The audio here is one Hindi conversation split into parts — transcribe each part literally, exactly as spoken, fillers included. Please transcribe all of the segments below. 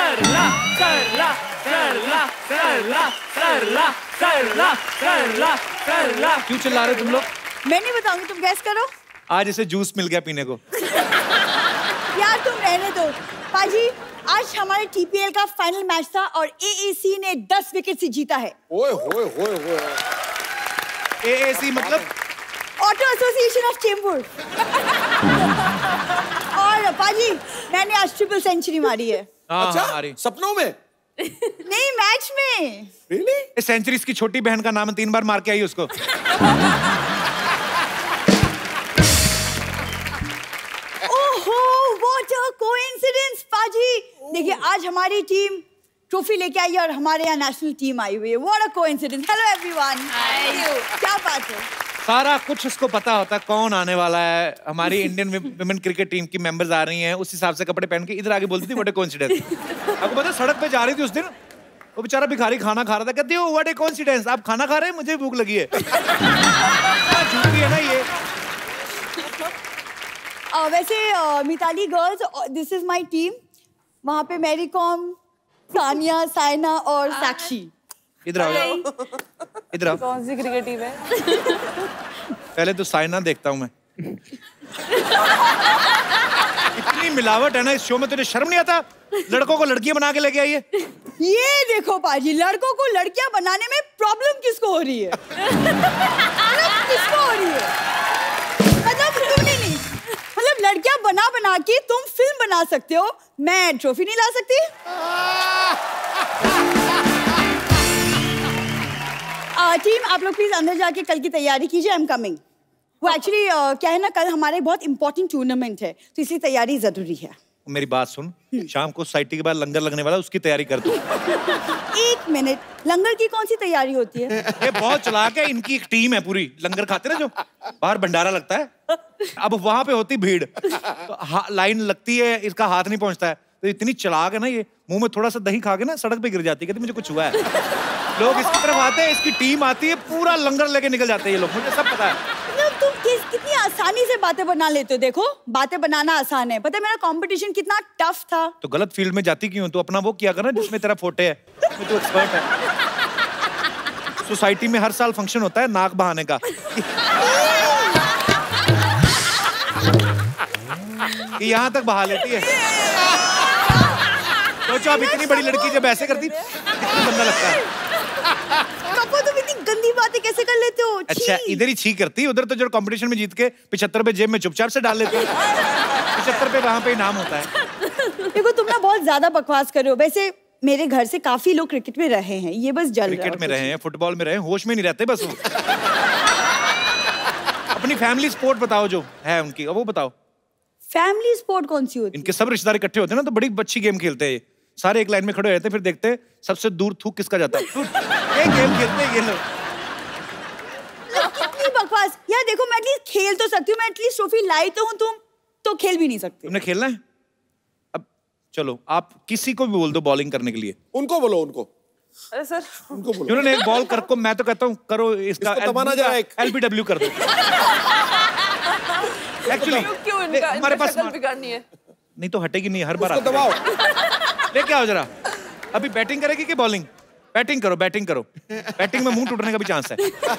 सरला सरला सरला सरला सरला सरला सरला सरला। क्यों चिल्ला रहे तुम लोग? मैं नहीं बताऊंगी, तुम गैस करो। आज इसे जूस मिल गया पीने को। यार तुम रहने दो। पाजी, आज हमारे टीपीएल का फाइनल मैच था और एएसी ने दस विकेट से जीता है। ओए होए होए होए। एएसी मतलब? Auto association of Chembur. और पाजी, मैंने आज ट्रिपल सेंचुरी मारी है। अच्छा, सपनों में? नहीं, मैच में। Really? इस सेंचुरी इसकी छोटी बहन का नाम तीन बार मार के आई उसको। ओहो, what a coincidence, पाजी। देखिए, आज हमारी टीम ट्रॉफी लेके आई है और हमारे यहाँ नेशनल टीम आई हुई है। What a coincidence. Hello everyone. क्या बात है? सारा कुछ उसको पता होता है कौन आने वाला है। हमारी इंडियन विमेन क्रिकेट टीम की मेंबर्स आ रही हैं, उस हिसाब से कपड़े पहन के इधर आके बोलती थी व्हाट ए कोइंसिडेंस। आपको पता है सड़क पे जा रही थी उस दिन, वो बेचारा भिखारी खाना खा रहा था, कहती है व्हाट ए कोइंसिडेंस, आप खाना खा रहे हैं, मुझे भूख लगी है। झूठी है ना ये। uh, वैसे uh, Mithali girls, this is my team. वहाँ पे मैरी कॉम, सानिया, साइना और साक्षी। इधर आओ, इधर आओ। कौन सी क्रिकेट टीम है? पहले तो साइना देखता हूँ मैं। इतनी मिलावट है ना इस शो में, तुझे शर्म नहीं आता? लड़कों को लड़कियां बना के लेके आई है। ये देखो पाजी, लड़कों को लड़कियां बनाने में प्रॉब्लम किसको हो रही है? किसको हो रही है? मतलब तुम नहीं, नहीं मतलब लड़कियां बना बना के तुम फिल्म बना सकते हो, मैं ट्रॉफी नहीं ला सकती? टीम uh, आप लोग प्लीज अंदर जाके कल की तैयारी कीजिए। I am coming. वो एक्चुअली uh, क्या है ना, कल हमारे बहुत इंपॉर्टेंट टूर्नामेंट है, तो इसलिए तैयारी जरूरी है। मेरी बात सुन, शाम को सोसाइटी के बाद लंगर लगने वाला, उसकी तैयारी कर दो। एक मिनट, लंगर की कौन सी तैयारी होती है? ये बहुत चालाक है, इनकी एक टीम है पूरी। लंगर खाते ना जो बाहर भंडारा लगता है, अब वहां पे होती भीड़, तो लाइन लगती है, इसका हाथ नहीं पहुंचता है, तो इतनी चालाक है ना ये, मुंह में थोड़ा सा दही खा के ना सड़क पे गिर जाती है, कहती मुझे कुछ हुआ है। लोग इसकी तरफ आते हैं, इसकी टीम आती है, पूरा लंगर लेके निकल जाते हैं ये लोग, मुझे सब पता है। तुम किस कितनी आसानी से बातें बना लेते हो। देखो, बातें बनाना आसान है, पता है मेरा कंपटीशन कितना टफ था। तो गलत फील्ड में जाती क्यों? तो अपना वो किया कर ना जिसमें तेरा फोटे है, तो एक्सपर्ट है। सोसाइटी में हर साल फंक्शन होता है नाक बहाने का, यहाँ तक बहा लेती है। सोचो अब इतनी बड़ी लड़की जब ऐसे करती, कितना गंदा लगता है। कपो, तुम इतनी गंदी बातें कैसे कर लेते हो? अच्छा, इधर ही छी करती, उधर तो जो कंपटीशन में जीत के पिछहत्तर पे जेब में चुपचाप से डाल लेती है। पिछहत्तर पे वहाँ पे इनाम होता है। देखो, तुम ना बहुत ज्यादा बकवास कर रहे हो। वैसे मेरे घर से काफी लोग क्रिकेट में रहे हैं, ये बस जल क्रिकेट में रहे हैं, फुटबॉल में रहे हैं, होश में नहीं रहते बस वो। अपनी फैमिली स्पोर्ट बताओ जो है उनकी, वो बताओ। फैमिली स्पोर्ट कौन सी होती है? इनके सब रिश्तेदार इकट्ठे होते हैं ना, तो बड़ी अच्छी गेम खेलते हैं। सारे एक लाइन में खड़े रहते हैं, फिर देखते हैं सबसे दूर थूक किसका जाता है। ये गेम खेलते हैं ये लोग। कितनी बकवास यार। देखो, मैं एटलीस्ट खेल तो सकती हूँ, मैं एटलीस्ट ट्रॉफी लाई तो हूँ, तुम तो खेल भी नहीं सकते। तुमने खेलना है? अब चलो, आप किसी को भी बोल दो बॉलिंग करने के लिए। उनको बोलो, उनको। अरे सर, उनको बोलो। उन्होंने एक बॉल कर को, मैं तो कहता हूँ करो इसका एलबीडब्ल्यू कर दो। एक्चुअली क्यों इनका हमारे पास बिगाड़नी है? नहीं तो हटेगी नहीं, हर बार उसको दबाओ। लेके आओ जरा। अभी बैटिंग करेगी कि बॉलिंग? बैटिंग करो, बैटिंग करो। बैटिंग में मुंह टूटने का भी चांस है।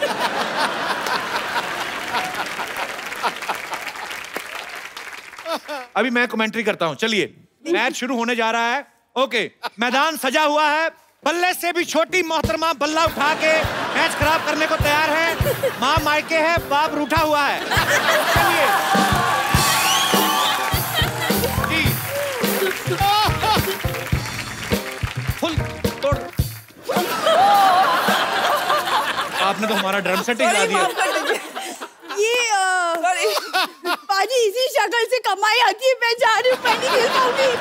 अभी मैं कमेंट्री करता हूं, चलिए। मैच शुरू होने जा रहा है। ओके, मैदान सजा हुआ है, बल्ले से भी छोटी मोहतरमा बल्ला उठा के मैच खराब करने को तैयार है। माँ मायके है, बाप रूठा हुआ है। चलिए। फुल तोड़। आपने तो हमारा ड्रम सेट ही गिरा दिया। ये पाजी, इसी शक्ल से कमाई आती है। मैं जा रही हूँ, मैं नहीं खेल पाऊंगी।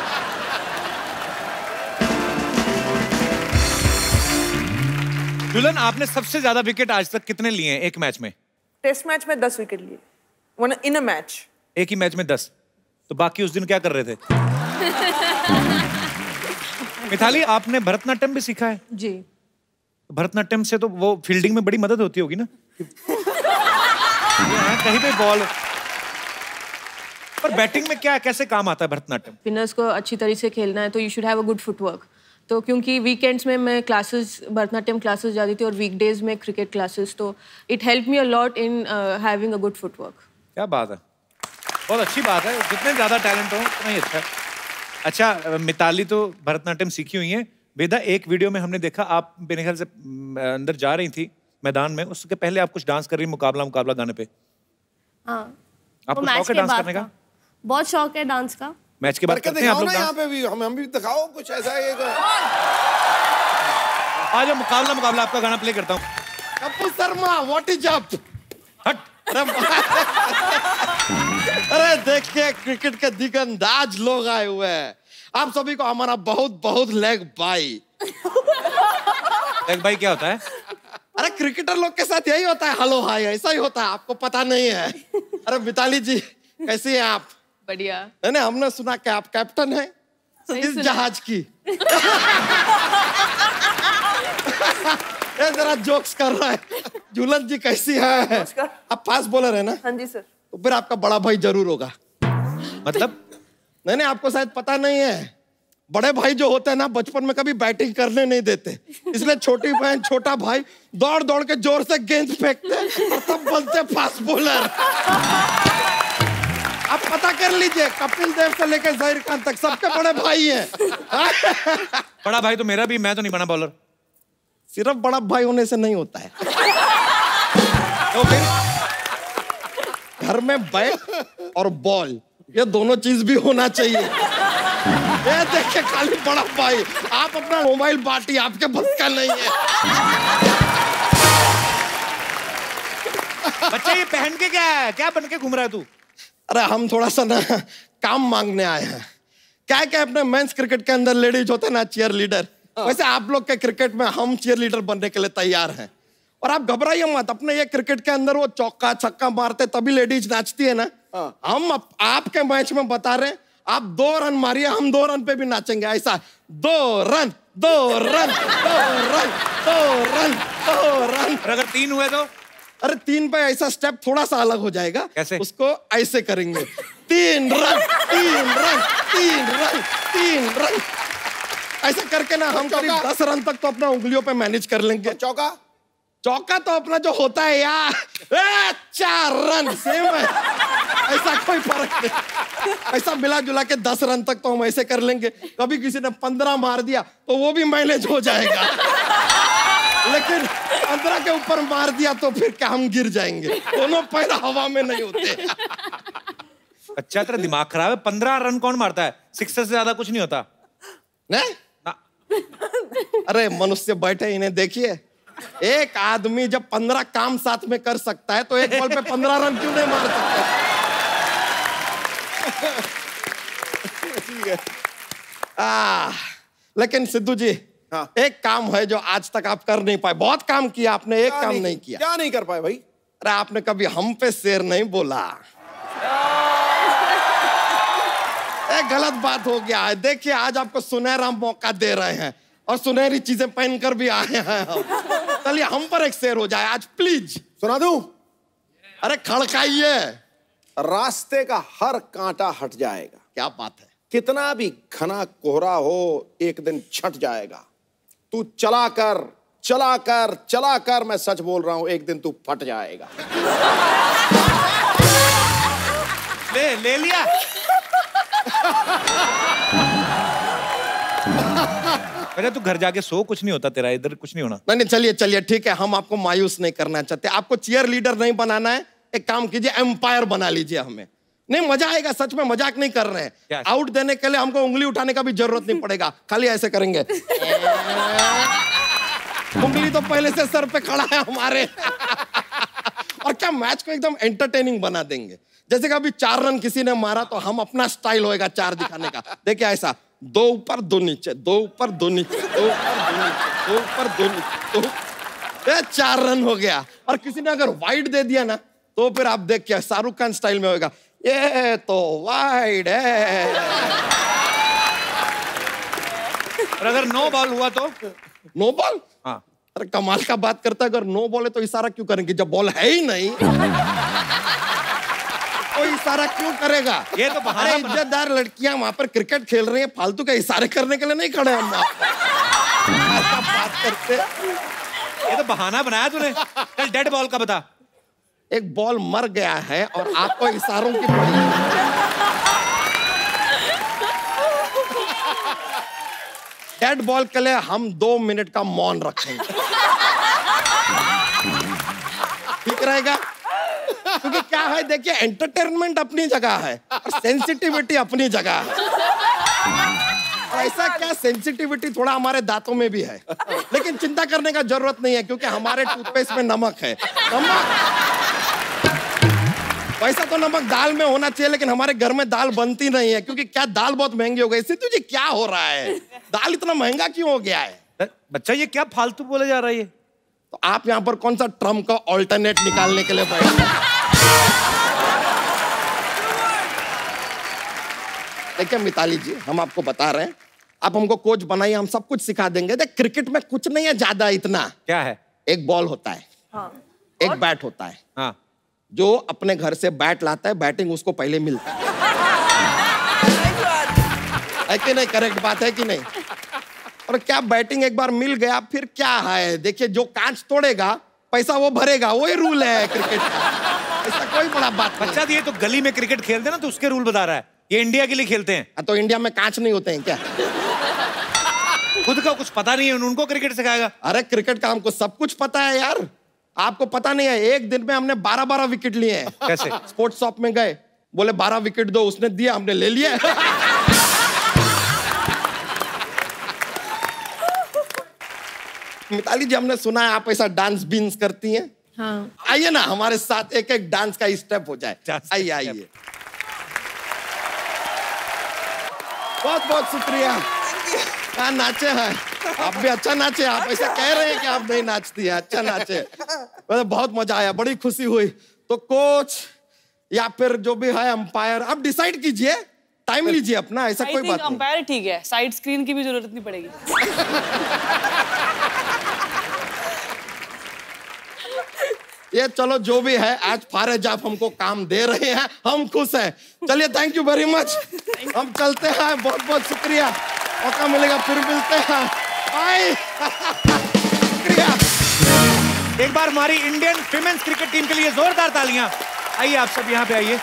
दुल्हन, आपने सबसे ज्यादा विकेट आज तक कितने लिए हैं एक मैच में? टेस्ट मैच में दस विकेट लिए, वन इन अ मैच। एक ही मैच में दस? तो बाकी उस दिन क्या कर रहे थे? मिताली, आपने भरतनाट्यम भी सीखा है? जी। भरतनाट्यम से तो वो फील्डिंग में बड़ी मदद होती होगी ना? कहीं पे बॉल पर बैटिंग में क्या कैसे काम आता है भरतनाट्यम? स्पिनर्स को अच्छी तरह से खेलना है तो you should have a good footwork. तो क्योंकि वीकेंड्स में मैं क्लासेस भरतनाट्यम क्लासेस जाती थी और वीकडेज में क्रिकेट क्लासेस, तो it help me a lot in having a good footwork. क्या बात है, बहुत अच्छी बात है। जितने ज्यादा टैलेंट हो उतना ही अच्छा है। अच्छा, मिताली तो भरतनाट्यम सीखी हुई है। वेदा, एक वीडियो में हमने देखा आप मेरे ख्याल से अंदर जा रही थी मैदान में, उसके पहले आप कुछ डांस कर रही मुकाबला मुकाबला गाने पे। हाँ, आपको शौक है डांस करने का? बहुत शौक है डांस का। मैच के बाद करते हैं आप लोग यहाँ पे भी हम हम भी दिखाओ कुछ ऐसा है। आज मुकाबला मुकाबला आपका गाना प्ले करता हूँ। Kapil Sharma, what is up? हट। अरे देखिए, क्रिकेट के दिगंदाज लोग आए हुए हैं। आप सभी को हमारा बहुत बहुत लेग बाई। लेग बाई क्या होता है? अरे क्रिकेटर लोग के साथ यही होता है, हेलो हाय, ऐसा ही होता है, आपको पता नहीं है। अरे मिताली जी, कैसी हैं आप? बढ़िया। नहीं, हमने सुना कि आप कैप्टन हैं इस जहाज की। ये जरा जोक्स कर रहा है। झूलन जी कैसी है? आप फास्ट बॉलर है ना? हाँ जी सर। तो फिर आपका बड़ा भाई जरूर होगा। मतलब? नहीं नहीं, आपको शायद पता नहीं है, बड़े भाई जो होते हैं ना बचपन में कभी बैटिंग करने नहीं देते, इसलिए छोटी बहन छोटा भाई दौड़ दौड़ के जोर से गेंद फेंकते और तब बनते फास्ट बॉलर। आप पता कर लीजिए, कपिल देव से लेकर जहीर खान तक सबके बड़े भाई हैं। बड़ा भाई तो मेरा भी, मैं तो नहीं बना बॉलर। सिर्फ बड़ा भाई होने से नहीं होता है। तो फिर घर में बैट और बॉल, ये दोनों चीज भी होना चाहिए। ये देखिए, खाली बड़ा भाई, आप अपना मोबाइल बांटी, आपके बस का नहीं है। बच्चा ये पहन के क्या है, क्या बन के घूम रहा है तू? अरे हम थोड़ा सा ना काम मांगने आए हैं। क्या क्या अपने मेंस क्रिकेट के अंदर लेडीज होते हैं ना चीयर लीडर, वैसे आप लोग के क्रिकेट में हम चीयर लीडर बनने के लिए तैयार हैं। और आप घबराइए मत, अपने ये क्रिकेट के अंदर वो चौका छक्का मारते तभी लेडीज नाचती है ना, हम आप, आपके मैच में बता रहे हैं, आप दो रन मारिए, हम दो रन पे भी नाचेंगे। ऐसा दो रन दो रन दो रन दो रन दो रन। और अगर तीन हुए तो? अरे तीन पे ऐसा स्टेप थोड़ा सा अलग हो जाएगा। कैसे? उसको ऐसे करेंगे, तीन रन तीन रन तीन रन तीन रन, ऐसा करके ना हम करीब दस रन तक तो अपना उंगलियों पे मैनेज कर लेंगे। चौका? चौका तो अपना जो होता है यार, ए, चार रन सेम है, ऐसा कोई फर्क नहीं। ऐसा मिला जुला के दस रन तक तो हम ऐसे कर लेंगे। कभी किसी ने पंद्रह मार दिया तो वो भी मैनेज हो जाएगा, लेकिन पंद्रह के ऊपर मार दिया तो फिर क्या हम गिर जाएंगे, दोनों पैर हवा में नहीं होते। अच्छा, तेरा दिमाग खराब है? पंद्रह रन कौन मारता है? सिक्सर से ज्यादा कुछ नहीं होता। नहीं? अरे मनुष्य बैठे, इन्हें देखिए, एक आदमी जब पंद्रह काम साथ में कर सकता है तो एक बॉल पे पंद्रह रन क्यों नहीं मार सकता? ठीक है। आ, लेकिन सिद्धू जी, हाँ। एक काम है जो आज तक आप कर नहीं पाए। बहुत काम किया आपने, एक काम नहीं, नहीं किया। क्या नहीं कर पाए भाई? अरे आपने कभी हम पे शेर नहीं बोला। एक गलत बात हो गया है। देखिए, आज आपको सुनहरा मौका दे रहे हैं और सुनहरी चीजें पहनकर भी आए हैं हम। चलिए हम पर एक शेर हो जाए आज प्लीज। सुना दूं? अरे खड़काइए। रास्ते का हर कांटा हट जाएगा। क्या बात है? कितना भी घना कोहरा हो एक दिन छट जाएगा। तू चला कर चला कर चला कर, मैं सच बोल रहा हूं, एक दिन तू फट जाएगा। ले ले लिया। अरे तू घर जाके सो, कुछ नहीं होता तेरा, इधर कुछ नहीं होना। नहीं नहीं, चलिए चलिए ठीक है, हम आपको मायूस नहीं करना चाहते। आपको चीयर लीडर नहीं बनाना है, एक काम कीजिए, एम्पायर बना लीजिए हमें। नहीं, मजा आएगा, सच में मजाक नहीं कर रहे हैं। आउट देने के लिए हमको उंगली उठाने का भी जरूरत नहीं पड़ेगा, खाली ऐसे करेंगे। उंगली तो पहले से सर पे खड़ा है हमारे। और क्या मैच को एकदम एंटरटेनिंग बना देंगे। जैसे कि अभी चार रन किसी ने मारा तो हम अपना स्टाइल होएगा चार दिखाने का। देखिए ऐसा, दो ऊपर दो नीचे, दो ऊपर दो नीचे, दो ऊपर दो नीचे, दो ऊपर दो नीचे, दो, ये चार रन हो गया। और किसी ने अगर वाइड दे दिया ना तो फिर आप देखिए शाहरुख खान स्टाइल में होएगा, ये तो वाइड है। और अगर नो बॉल हुआ तो? No ball? हाँ। अरे कमाल का बात करता है, अगर नो बॉल है तो इशारा क्यों करेंगे जब बॉल है ही नहीं? कोई इशारा क्यों करेगा? ये तो बहाना अरे इज्जतदार लड़कियां वहां पर क्रिकेट खेल रही हैं, फालतू के इशारे करने के लिए नहीं खड़े हम ऐसा बात करते। ये तो बहाना बनाया तूने। चल डेड बॉल का बता। एक बॉल मर गया है और आपको इशारों की पड़ी। डेड बॉल के लिए हम दो मिनट का मौन रखेंगे, ठीक रहेगा? क्योंकि क्या है, देखिए एंटरटेनमेंट अपनी जगह है और सेंसिटिविटी अपनी जगह है। और ऐसा क्या, सेंसिटिविटी थोड़ा हमारे दांतों में भी है, लेकिन चिंता करने का जरूरत नहीं है क्योंकि हमारे टूथपेस्ट में नमक है। नमक वैसा तो नमक दाल में होना चाहिए, लेकिन हमारे घर में दाल बनती नहीं है क्योंकि क्या दाल बहुत महंगी हो गई। सिद्धू जी क्या हो रहा है, दाल इतना महंगा क्यों हो गया है? बच्चा ये क्या फालतू बोले जा रहा है ये? तो आप यहाँ पर कौन सा ट्रम्प का ऑल्टरनेट निकालने के लिए बैठे? देखिए मिताली जी, हम आपको बता रहे हैं, आप हमको कोच बनाइए, हम सब कुछ सिखा देंगे। देख क्रिकेट में कुछ नहीं है ज्यादा, इतना क्या है, एक बॉल होता है, हाँ। एक बैट होता है। हाँ। जो अपने घर से बैट लाता है, बैटिंग उसको पहले मिलता है। है कि नहीं? करेक्ट बात है कि नहीं? और क्या बैटिंग एक बार मिल गया फिर क्या है, देखिए जो कांच तोड़ेगा पैसा वो भरेगा, वही रूल है क्रिकेट का। ऐसा कोई बड़ा बात नहीं। बच्चा ये तो गली में क्रिकेट खेलते हैं ना, तो उसके रूल बता रहा है। ये इंडिया के लिए खेलते हैं। तो इंडिया में कांच नहीं होते हैं क्या? खुद का कुछ पता नहीं है, उनको क्रिकेट सिखाएगा? अरे क्रिकेट का हमको सब कुछ पता है यार, आपको पता नहीं है। एक दिन में हमने बारह बारह विकेट लिए हैं। कैसे? स्पोर्ट्स शॉप में गए, बोले बारह विकेट दो, उसने दिया, हमने ले लिया। मिताली जी, हमने सुना है आप ऐसा डांस बीन्स करती हैं। हाँ। आइए ना हमारे साथ एक एक डांस का स्टेप हो जाए। आइए आइए। बहुत बहुत शुक्रिया। हाँ नाचे हैं आप भी, अच्छा नाचे। आप ऐसा कह रहे हैं कि आप नहीं नाचती हैं, अच्छा नाचे। मतलब बहुत मजा आया, बड़ी खुशी हुई। तो कोच या फिर जो भी है अंपायर, आप डिसाइड कीजिए, टाइम लीजिए अपना, ऐसा कोई बात नहीं। अंपायर ठीक है, साइड स्क्रीन की भी जरूरत नहीं पड़ेगी। ये चलो जो भी है, आज फारेज आप हमको काम दे रहे हैं, हम खुश हैं। चलिए थैंक यू वेरी मच, हम चलते हैं। बहुत बहुत शुक्रिया, मौका मिलेगा फिर मिलते हैं। बाय। शुक्रिया। एक बार हमारी इंडियन विमेंस क्रिकेट टीम के लिए जोरदार तालियां। आइए आप सब यहाँ पे आइए।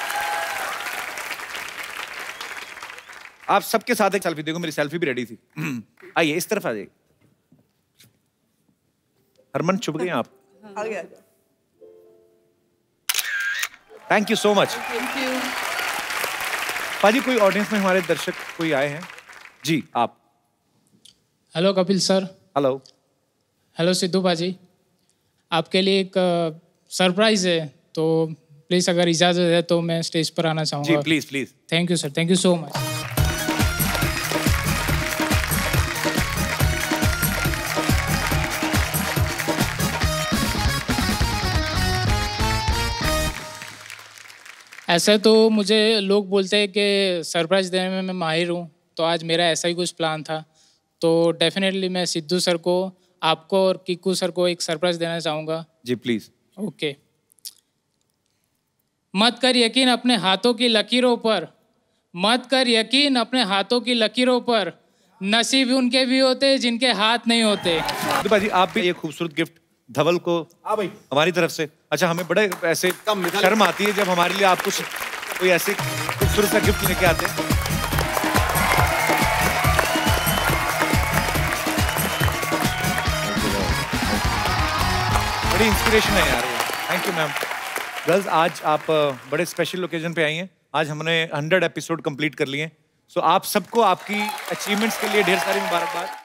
आप सबके साथ एक सेल्फी, देखो मेरी सेल्फी भी रेडी थी। आइए इस तरफ आ जाइए। हरमन छुप गए आप? आ गया। Thank you so much. Thank you. पाजी, कोई ऑडियंस में हमारे दर्शक कोई आए हैं? जी आप। Hello Kapil sir. Hello. Hello Sidhu पाजी, आपके लिए एक सरप्राइज है, तो प्लीज अगर इजाजत है तो मैं स्टेज पर आना चाहूंगा। जी please please. Thank you sir, thank you so much. ऐसे तो मुझे लोग बोलते हैं कि सरप्राइज देने में मैं माहिर हूँ, तो आज मेरा ऐसा ही कुछ प्लान था। तो डेफिनेटली मैं सिद्धू सर को, आपको और किक्कू सर को एक सरप्राइज देना चाहूँगा। जी प्लीज। ओके। मत कर यकीन अपने हाथों की लकीरों पर, मत कर यकीन अपने हाथों की लकीरों पर, नसीब उनके भी होते हैं जिनके हाथ नहीं होते। तो भाजी आप भी एक खूबसूरत गिफ्ट धवल को हमारी तरफ से। अच्छा, हमें बड़े ऐसे शर्म आती है जब हमारे लिए आप कुछ कोई ऐसे खूबसूरत सा गिफ्ट लेके आते हैं। बड़ी इंस्पिरेशन है यार। Thank you ma'am. गर्ल्स, आज आप बड़े स्पेशल ओकेजन पे आई हैं। आज हमने हंड्रेड एपिसोड कंप्लीट कर लिए हैं। सो आप सबको आपकी अचीवमेंट्स के लिए ढेर सारी मुबारकबाद।